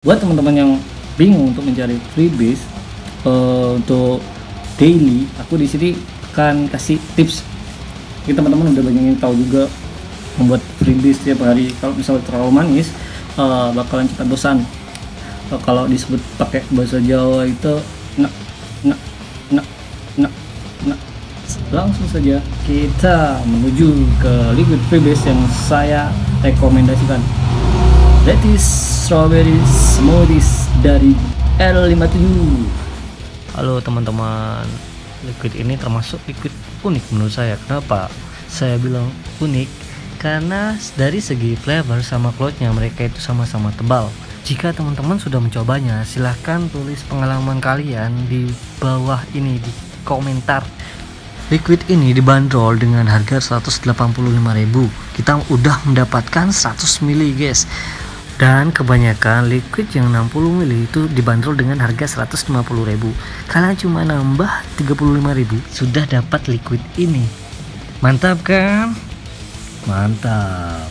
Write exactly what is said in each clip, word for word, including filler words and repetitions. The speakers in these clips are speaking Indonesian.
Buat teman-teman yang bingung untuk mencari freebies uh, untuk daily, aku di sini akan kasih tips. Kita teman-teman udah banyak yang tahu juga membuat freebies setiap hari. Kalau misalnya terlalu manis, uh, bakalan cepat bosan. Uh, kalau disebut pakai bahasa Jawa itu nak nak nak nak nak. Langsung saja kita menuju ke liquid freebies yang saya rekomendasikan. That is strawberry smoothies dari L lima puluh tujuh. Halo teman-teman, liquid ini termasuk liquid unik menurut saya. Kenapa saya bilang unik? Karena dari segi flavor sama cloudnya mereka itu sama-sama tebal. Jika teman-teman sudah mencobanya, silahkan tulis pengalaman kalian di bawah ini di komentar. Liquid ini dibanderol dengan harga seratus delapan puluh lima ribu. Kita udah mendapatkan seratus mili guys. Dan kebanyakan liquid yang enam puluh mili itu dibanderol dengan harga seratus lima puluh ribu. Kalian cuma nambah tiga puluh lima ribu sudah dapat liquid ini. Mantap kan? Mantap.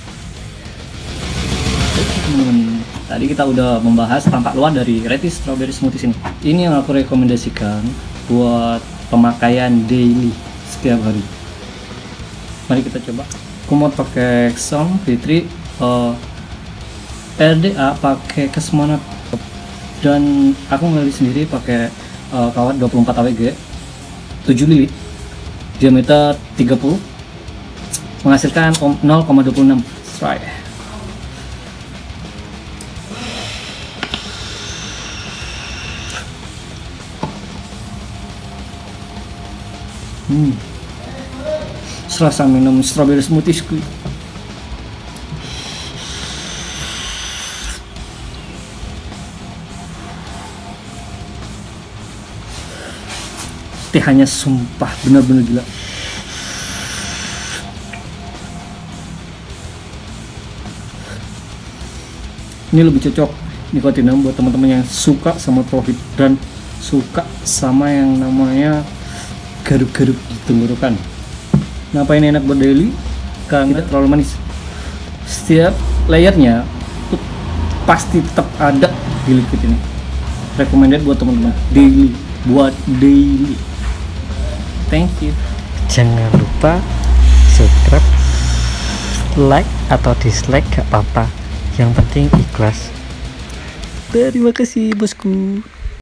Oke teman-teman, tadi kita udah membahas tampak luar dari Retis Strawberry Smoothies ini. Ini yang aku rekomendasikan buat pemakaian daily setiap hari. Mari kita coba. Aku mau pakai Xong Fitri uh, R D A pakai Kesmonat, dan aku ngelili sendiri pakai uh, kawat dua puluh empat A W G tujuh lili, diameter tiga puluh, menghasilkan nol koma dua puluh enam. Let's try. Hmm, serasa minum strawberry smoothies ku. Tehnya sumpah benar-benar gila. Ini lebih cocok nikotinnya buat teman-teman yang suka sama profit dan suka sama yang namanya garuk-garuk di tenggorokan. Kenapa ini enak buat daily? Karena tidak terlalu manis. Setiap layernya tuh pasti tetap ada di liquid ini. Recommended buat teman-teman daily, buat daily. Thank you. Jangan lupa subscribe, like atau dislike gak apa-apa. Yang penting ikhlas. Terima kasih bosku.